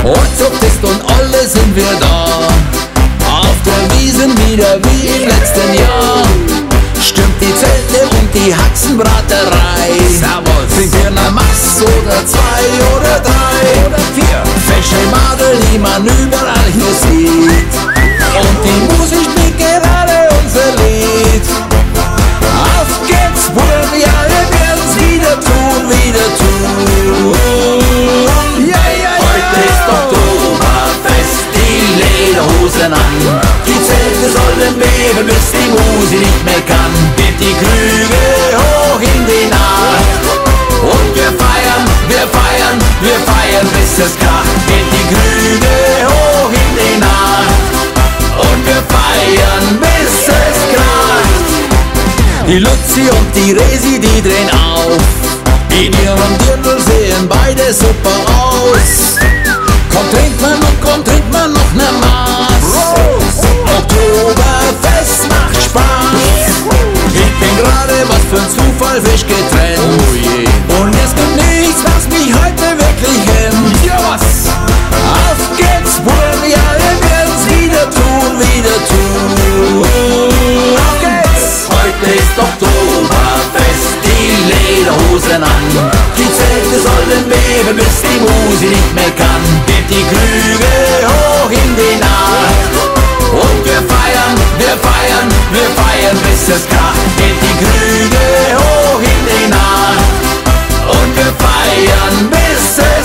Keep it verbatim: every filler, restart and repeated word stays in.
Ortsfest und alle sind wir da. Auf der Wiesn wieder wie im letzten Jahr. Stimmt die Zelte und die Haxenbraterei. Servus. Sind wir ne Mass oder zwei oder drei oder vier. Fesche Madel, die man überall hier sieht. Und die Musik spielt gerade unser Lied. Auf geht's, Burm, ja, wir werden's wieder tun, wieder tun. Ja, ja, ja. Heute ist Oktoberfest, die Lederhosen an. Die Zelte sollen beben, bis die Musik nicht mehr kann. Geht die Krüge hoch in die Nacht. Und wir feiern, wir feiern, wir feiern, bis es kracht. Geht die Krüge hoch in die Nacht. Und wir feiern, bis es kracht. Die Luzi und die Resi, die drehen auf. In ihrem Dirndl sehen beide super aus. Komm, trinkt man noch, komm, trinkt man noch ne Maß. Oktoberfest macht Spaß. Ich bin gerade, was für ein Zufall, frisch getrennt. Oh je. Und es gibt nichts, was mich heute wirklich hemmt. Ja, was? Auf geht's, Burm, ja, wir werden's wieder tun, wieder tun. Auf geht's! Heute ist Oktoberfest, die Lederhosen an. Die Zelte sollen beben, bis die Musik nicht mehr kann. Geht die Krüge hoch in die Nacht. Und wir feiern, wir feiern, wir feiern, bis es kracht. Geht die Krüge hoch in die Nacht. Und wir feiern, bis es